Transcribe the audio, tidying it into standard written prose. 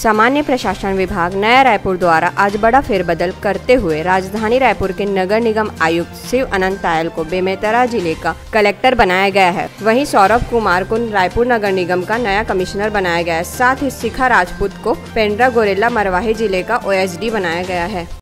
सामान्य प्रशासन विभाग नया रायपुर द्वारा आज बड़ा फेरबदल करते हुए राजधानी रायपुर के नगर निगम आयुक्त शिव अनंत तायल को बेमेतरा जिले का कलेक्टर बनाया गया है। वहीं सौरभ कुमार को रायपुर नगर निगम का नया कमिश्नर बनाया गया है। साथ ही शिखा राजपूत को पेंड्रा गोरेला मरवाही जिले का OSD बनाया गया है।